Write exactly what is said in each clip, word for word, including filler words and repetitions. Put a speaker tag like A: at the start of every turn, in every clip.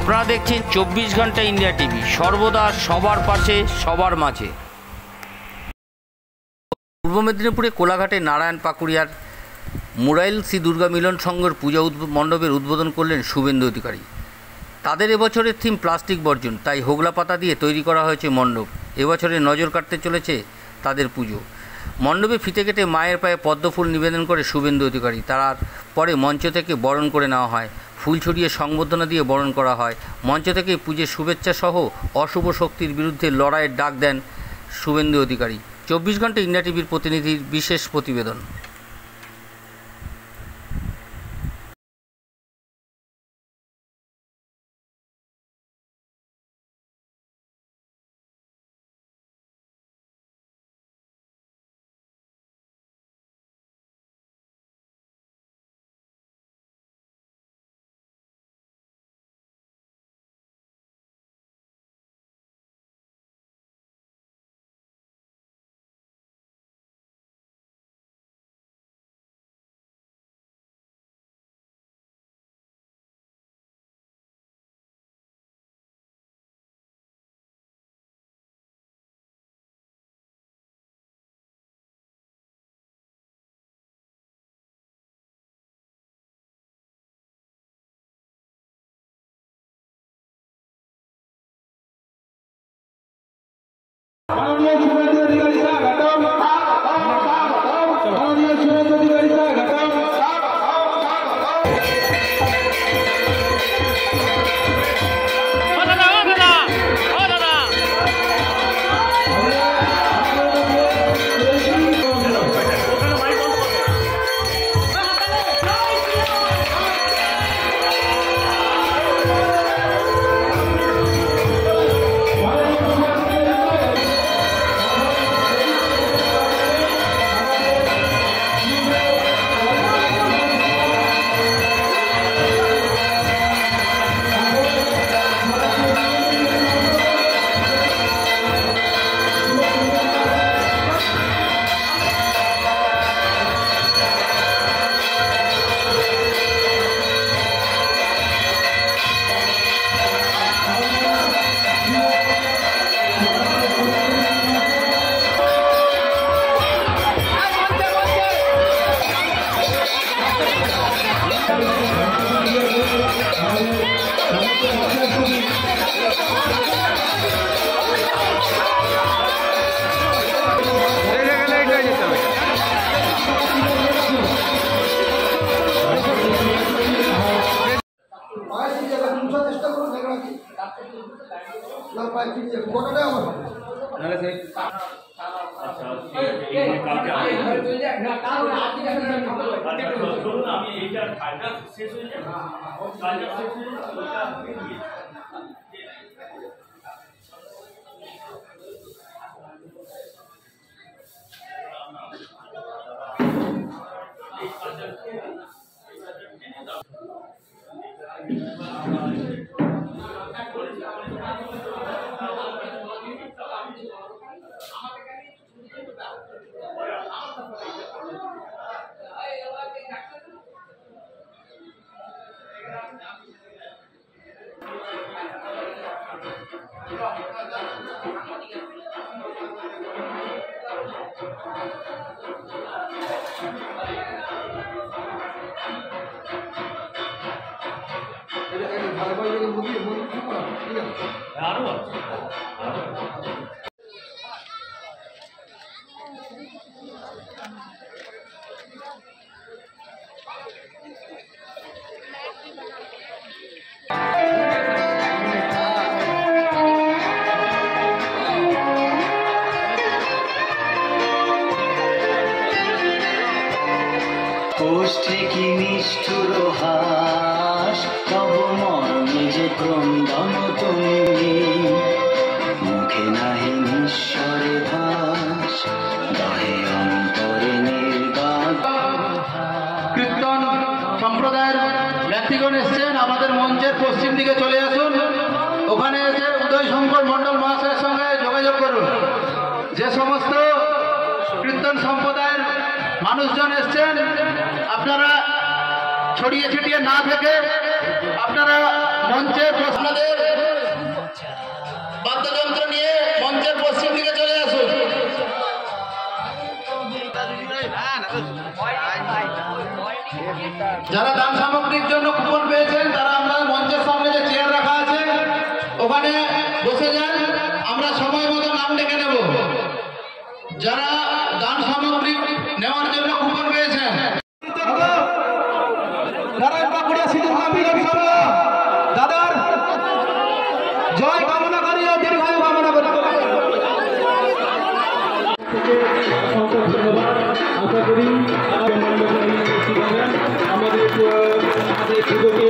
A: আপনারা দেখছেন চব্বিশ ঘন্টা ইন্ডিয়া টিভি, সর্বদা সবার পাশে সবার মাঝে। পূর্ব মেদিনীপুরে কোলাঘাটে নারায়ণ পাকুড়িয়ার মুরাইল শ্রী দুর্গা মিলন সংঘের পূজা মণ্ডপের উদ্বোধন করলেন শুভেন্দু অধিকারী। তাদের এবছরের থিম প্লাস্টিক বর্জন, তাই হোগলা পাতা দিয়ে তৈরি করা হয়েছে মণ্ডপ। এবছরে নজর কাটতে চলেছে তাদের পুজো। মণ্ডপে ফিতে কেটে মায়ের পায়ে পদ্মফুল নিবেদন করে শুভেন্দু অধিকারী। তার পরে মঞ্চ থেকে বরণ করে নেওয়া হয়, ফুল ছড়িয়ে সংবর্ধনা দিয়ে বরণ করা হয়। মঞ্চ থেকে পুজোর শুভেচ্ছা সহ অশুভ শক্তির বিরুদ্ধে লড়াইয়ের ডাক দেন শুভেন্দু অধিকারী। চব্বিশ ঘন্টা ইন্ডিয়া টিভির প্রতিনিধির বিশেষ প্রতিবেদন।
B: কোষ্ঠে কি নিষ্ঠুর হাস, তব মর্মে যে ক্রন্দন তুমি, মুখে নাহি নিঃস্বরে ভাস, গায়ে অন্তরে নির্বাক।
C: কীর্তন সম্প্রদায়ের ব্যক্তিগণ এসছেন, আমাদের মঞ্চের পশ্চিম দিকে চলে আসুন। ওখানে এসে উদয় শঙ্কর মণ্ডল মহাশয়ের সঙ্গে যোগাযোগ করুন। যে সমস্ত কীর্তন সম্প্রদায়ের মানুষজন এসছেন, আপনারা ছড়িয়ে ছিটিয়ে না থেকে আপনারা মঞ্চে প্রশ্ন ওখানে বসে যান, আমরা সময় মতো নাম ডেকে নেব। যারা দান সামগ্রী নেওয়ার জন্য কুপন পেয়েছেন, নারায়ণ পাকুড়িয়া সিধু মিলন সংঘ দাদার জয় কামনা করি ও দীর্ঘায়ু কামনা করি।
D: আশা করি আমাদের আমাদের পুজোকে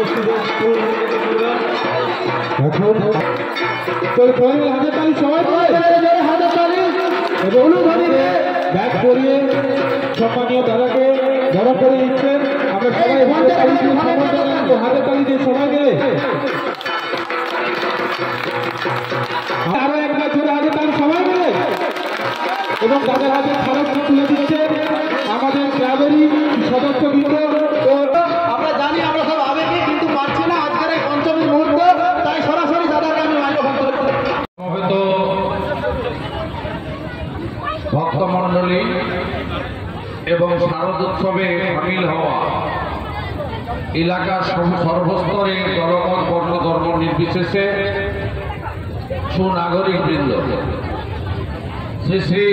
D: এখন হাতের তালি সবাই হাতের তালি অনুধানীকে ব্যাগ করিয়ে সম্মানীয় দাদাকে ধরা করে দিচ্ছেন। আমরা সবাই হাতের তালি দিয়ে হাতের তালি দিয়ে সবাই গেলে আরো একবার জোরে হাতের তালি সবাই গেলে এবং তাদের হাতে খরচ তুলে দিচ্ছে আমাদের ক্লাবেরই সদস্যবৃন্দ।
C: আমরা জানি আমরা সব আবেগে কিন্তু পারছি না আজকের এই পঞ্চমী মুহূর্ত, তাই সরাসরি দাদাকে আমি মাইক্রোফোন করে
E: হয়তো ভক্তমণ্ডলী এবং শারদোৎসবে সামিল হওয়া এলাকার সর্বস্তরে জনমত বর্ণ ধর্ম নির্বিশেষে সুনাগরিক বৃন্দ, শ্রী শ্রী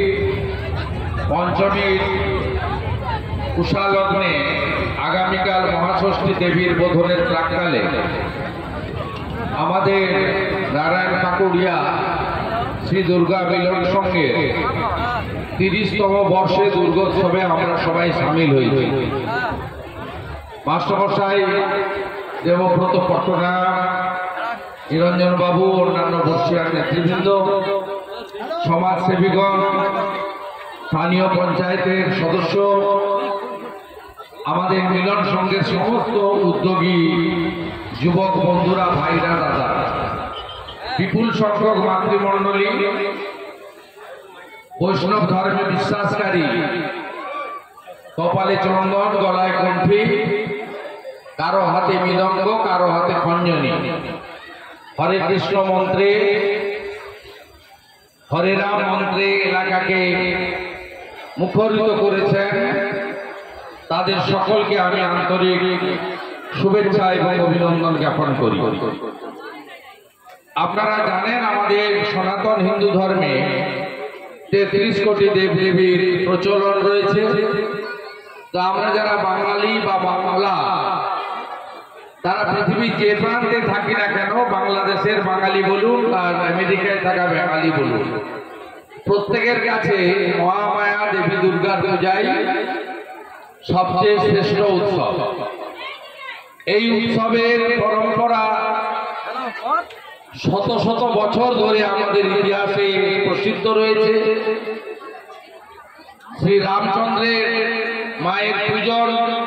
E: পঞ্চমীর উষালগ্নে আগামীকাল মহাষষ্ঠী দেবীর বোধনের প্রাক্কালে আমাদের নারায়ণ পাকুড়িয়া শ্রী দুর্গা মিলন সংঘের তিরিশতম বর্ষে দুর্গোৎসবে আমরা সবাই সামিল হয়েছি। মাস্টারমশাই দেবব্রত পট্টনায়ক, নিরঞ্জন বাবু, অন্যান্য বর্ষিয়ার নেতৃবৃন্দ, সমাজসেবীগণ, স্থানীয় পঞ্চায়েতের সদস্য, আমাদের মিলন সংঘের সমস্ত উদ্যোগী যুবক বন্ধুরা, ভাইরা, দাদা, বিপুল সংখ্যক মাতৃমণ্ডলী, বৈষ্ণব ধর্মে বিশ্বাসকারী, কপালে চন্দন, গলায় কণ্ঠী, কারো হাতে মৃদঙ্গ, কারো হাতে খঞ্জনী, হরে কৃষ্ণ মন্ত্রে, হরে রাম মন্ত্রে এলাকাকে মুখরিত করেছেন, তাদের সকলকে আমি আন্তরিক শুভেচ্ছা এবং অভিনন্দন জ্ঞাপন করি। আপনারা জানেন আমাদের সনাতন হিন্দু ধর্মে তেত্রিশ কোটি দেবদেবীর প্রচলন রয়েছে। তা আমরা যারা বাঙালি বা বাংলা, তারা পৃথিবীর যে প্রান্তে থাকি না কেন, বাংলাদেশের বাঙালি বলুন আর আমেরিকায় থাকা বাঙালি বলুন, প্রত্যেকের কাছে মহামায়া দেবী দুর্গার পূজাই সবচেয়ে শ্রেষ্ঠ উৎসব। এই উৎসবের পরম্পরা শত শত বছর ধরে আমাদের ইতিহাসে প্রসিদ্ধ রয়েছে। শ্রী রামচন্দ্রের মায়ের পূজন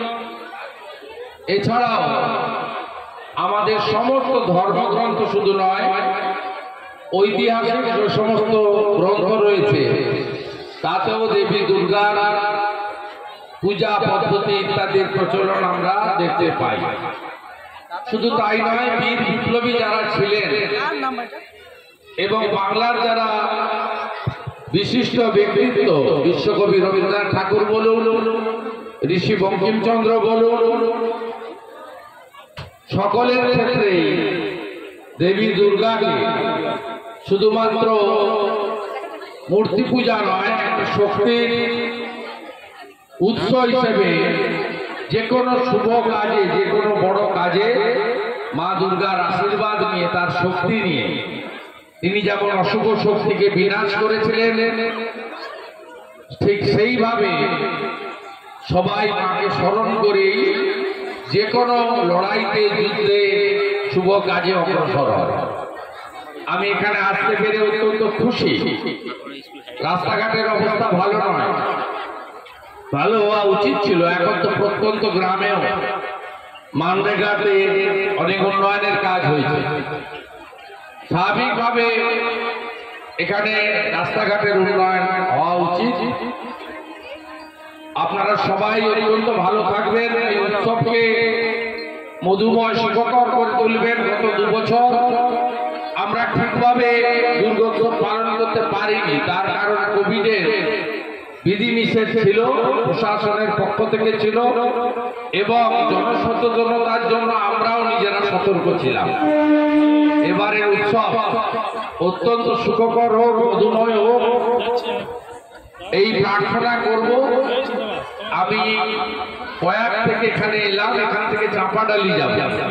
E: এছাড়াও আমাদের সমস্ত ধর্মগ্রন্থ শুধু নয়, ঐতিহাসিক যে সমস্ত গ্রন্থ রয়েছে তাতেও দেবী দুর্গার পূজা পদ্ধতি ইত্যাদির প্রচলন আমরা দেখতে পাই। শুধু তাই নয়, বীর বিপ্লবী যারা ছিলেন এবং বাংলার যারা বিশিষ্ট ব্যক্তিত্ব, বিশ্বকবি রবীন্দ্রনাথ ঠাকুর বলুন, ঋষি বঙ্কিমচন্দ্র বলুন, সকলের ক্ষেত্রে দেবী দুর্গাকে শুধুমাত্র মূর্তি পূজা নয়, শক্তির উৎস হিসেবে যে কোনো শুভ কাজে, যে কোনো বড় কাজে মা দুর্গার আশীর্বাদ নিয়ে, তার শক্তি নিয়ে, তিনি যেমন অশুভ শক্তিকে বিনাশ করেছিলেন, ঠিক সেইভাবে সবাই মাকে স্মরণ করেই যে কোনো লড়াইতে, যুদ্ধে, শুভ কাজে অগ্রসর হয়। আমি এখানে আসতে পেরে অত্যন্ত খুশি। রাস্তাঘাটের অবস্থা ভালো নয়, ভালো হওয়া উচিত ছিল। এখন তো প্রত্যন্ত গ্রামেও মানরেগাতে অনেক উন্নয়নের কাজ হয়েছে। স্বাভাবিকভাবে এখানে রাস্তাঘাটের উন্নয়ন হওয়া উচিত। আপনারা সবাই অত্যন্ত ভালো থাকবেন, এই উৎসবকে মধুময় সুখকর করে তুলবেন। গত দু বছর আমরা ঠিকভাবে দুর্গোৎসব পালন করতে পারিনি, তার কারণ কোভিডের বিধিনিষেধ ছিল, প্রশাসনের পক্ষ থেকে ছিল এবং জনসচেতনতার জন্য আমরাও নিজেরা সতর্ক ছিলাম। এবারের উৎসব অত্যন্ত সুখকর হোক, মধুময় হোক, এই প্রার্থনা করব। আমি কয়েক থেকে এখানে এলাম, এখান থেকে চাঁপাডালি যাব,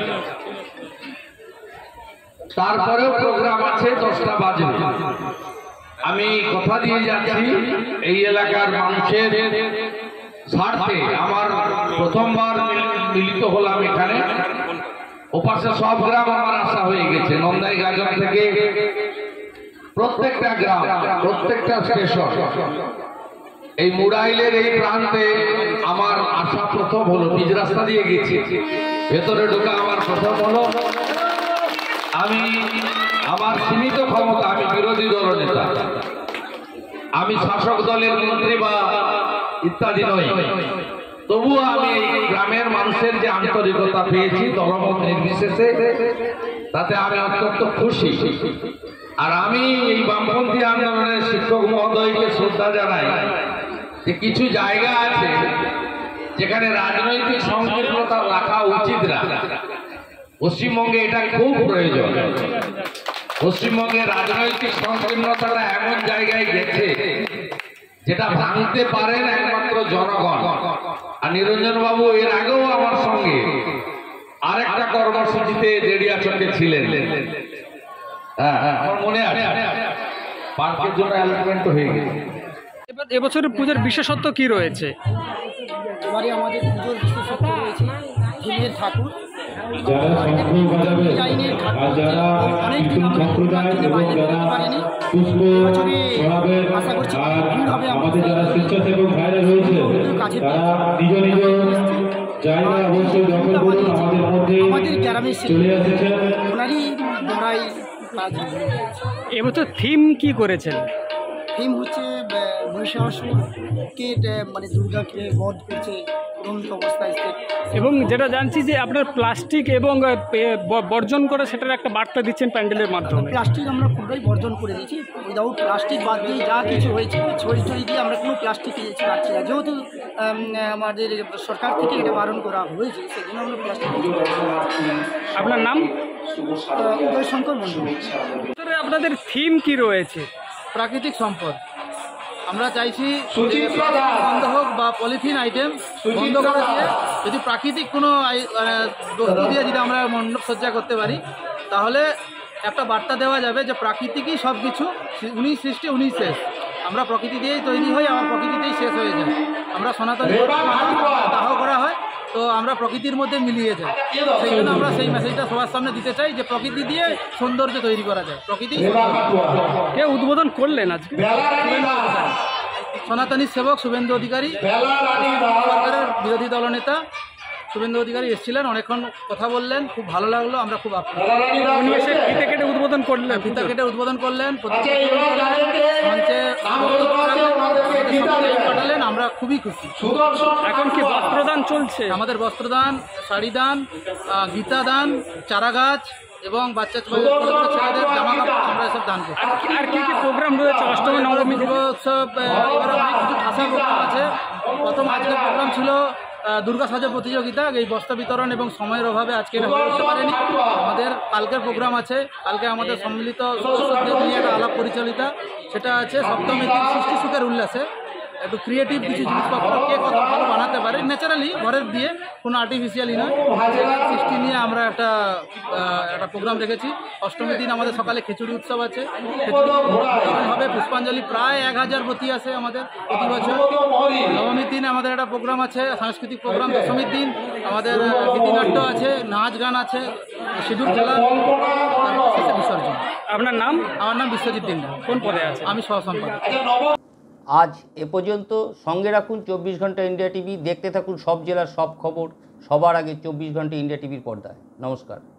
E: তারপরেও প্রোগ্রাম আছে দশটা বাজবে। আমি কথা দিয়ে যাচ্ছি এই এলাকার মানুষের স্বার্থে। আমার প্রথমবার মিলিত হলাম এখানে, ওপাশে সব গ্রাম আমার আসা হয়ে গেছে, নন্দাই গাজন থেকে প্রত্যেকটা গ্রাম, প্রত্যেকটা স্টেশন। এই মুরাইলের এই প্রান্তে আমার আসা প্রথম হলো, নিজ রাস্তা দিয়ে গেছি, ভেতরে ঢোকা আমার প্রথম হলো। আমি আমার সীমিত ক্ষমতা, আমি বিরোধী দল নেতা, আমি শাসক দলের মন্ত্রী বা ইত্যাদি নই, তবুও আমি এই গ্রামের মানুষের যে আন্তরিকতা পেয়েছি দলমত নির্বিশেষে, তাতে আমি অত্যন্ত খুশি। আর আমি এই বামপন্থী আন্দোলনের শিক্ষক মহোদয়কে শ্রদ্ধা জানাই যে কিছু জায়গা আছে যেখানে রাজনৈতিক সংকীর্ণতা রাখা উচিত না। পশ্চিমবঙ্গে এটা খুব প্রয়োজন। পশ্চিমবঙ্গের রাজনৈতিক সংকীর্ণতাটা এমন জায়গায় গেছে যেটা ভাঙতে পারেন একমাত্র জনগণ। আর নিরঞ্জন বাবু এর আগেও আমার সঙ্গে আরেকটা কর্মসূচিতে দেড়িয়াচকে ছিলেন, হ্যাঁ আমার মনে আছে, পার্কের জন্য অ্যালটমেন্ট হয়ে গেছে।
F: এবার এবছরের পুজোর বিশেষত্ব কি রয়েছে?
G: এবারে আমাদের পুজোর বিশেষত্ব রয়েছে ঝিলের ঠাকুর,
D: যারা শঙ্খ বাজাবে আর যারা কীর্তন সম্প্রদায় এবং যারা পুষ্প ছড়াবেন আর আমাদের যারা স্বেচ্ছাসেবক ভাইরা রয়েছে তারা নিজ নিজ জায়গা অবশ্যই দখল করুন। আমাদের মধ্যে চলে এসেছেন
G: ওনারই বড়াই।
F: এবছর থিম কি করেছেন?
G: থিম হচ্ছে মহিষাসুরকে মানে দুর্গাকে বধ করছে রোমিত অবস্থায়।
F: এবং যেটা জানছি যে আপনার প্লাস্টিক এবং বর্জন করে সেটার একটা বার্তা দিচ্ছেন প্যান্ডেলের মাধ্যমে।
G: প্লাস্টিক আমরা পুরোটাই বর্জন করে দিয়েছি, উইদাউট প্লাস্টিক বাদ দিয়ে যা কিছু হয়েছে ছড়ি ছড়ি দিয়ে আমরা কোনো প্লাস্টিক রাখছি না, যেহেতু আমাদের সরকার থেকে এটা বারণ করা হয়েছে, সেই জন্য আমরা প্লাস্টিক।
F: আপনার নাম?
G: উদয় শঙ্কর মন্ডল।
F: আপনাদের থিম কি রয়েছে?
G: প্রাকৃতিক সম্পদ। আমরা চাইছি বন্ধ হোক বা পলিথিন আইটেম বন্ধ করে দিয়ে যদি প্রাকৃতিক কোনো বস্তু দিয়ে যদি আমরা মণ্ডপ সজ্জা করতে পারি, তাহলে একটা বার্তা দেওয়া যাবে যে প্রাকৃতিকই সব কিছু, উনি সৃষ্টি উনি শেষ। আমরা প্রকৃতি দিয়েই তৈরি হই, আমার প্রকৃতিতেই শেষ হয়ে যায়। আমরা সনাতনী দাহ করা হয়, তো আমরা প্রকৃতির মধ্যে মিলিয়ে যাই। সেই জন্য আমরা সেই মেসেজটা সবার সামনে দিতে চাই যে প্রকৃতি দিয়ে সৌন্দর্য তৈরি করা যায়। প্রকৃতি
F: কে উদ্বোধন করলেন আজকে?
G: সনাতনী সেবক শুভেন্দু অধিকারী, সরকারের বিরোধী দলনেতা শুভেন্দু অধিকারী এসেছিলেন, অনেকক্ষণ কথা বললেন, খুব ভালো লাগলো। আমরা খুব
F: ফিতে কেটে উদ্বোধন করলেন,
G: ফিতা কেটে উদ্বোধন করলেন, মঞ্চে পাঠালেন, আমরা খুবই খুশি।
F: এখন কি বস্ত্রদান চলছে?
G: আমাদের বস্ত্রদান, শাড়ি দান, গীতা দান, চারা গাছ এবং বাচ্চা ছেলেদের জামা কাপড় আমরা এসব দান করি।
F: আর কি কি প্রোগ্রাম রয়েছে? অষ্টমী নবমী
G: দুর্গোৎসব, এবারে অনেক কিছু ঠাসা প্রোগ্রাম আছে। প্রথম আজকের প্রোগ্রাম ছিল দুর্গা সাজা প্রতিযোগিতা, এই বস্ত্র বিতরণ এবং সময়ের অভাবে আজকে হতে পারেনি। আমাদের কালকের প্রোগ্রাম আছে, কালকে আমাদের সম্মিলিত নিয়ে একটা আলাপ পরিচালিতা সেটা আছে। সপ্তমী দিন সৃষ্টি সুখের উল্লাসে একটু ক্রিয়েটিভ কিছু জিনিসপত্র কে কত ভালো বানাতে পারে, ন্যাচারালি ঘরের দিয়ে, কোনো আর্টিফিশিয়ালি নয়, সৃষ্টি নিয়ে আমরা একটা একটা প্রোগ্রাম রেখেছি। অষ্টমীর দিন আমাদের সকালে খিচুড়ি উৎসব আছে, হবে পুষ্পাঞ্জলি, প্রায় এক হাজার প্রতি আসে আমাদের প্রতি বছর। নবমীর দিন আমাদের একটা প্রোগ্রাম আছে, সাংস্কৃতিক প্রোগ্রাম। দশমীর দিন আমাদের গীতিনাট্য আছে, নাচ গান আছে, সিঁদুর খেলা, বিসর্জন।
F: আপনার নাম?
G: আমার নাম বিশ্বজিৎ দিন।
F: কোন পদে আছে?
G: আমি সহ সম্পাদক।
A: আজ এ পর্যন্ত। সঙ্গে রাখুন চব্বিশ ঘন্টা ইন্ডিয়া টিভি, দেখতে থাকুন সব জেলার সব খবর সবার আগে চব্বিশ ঘন্টা ইন্ডিয়া টিভির পর্দায়। নমস্কার।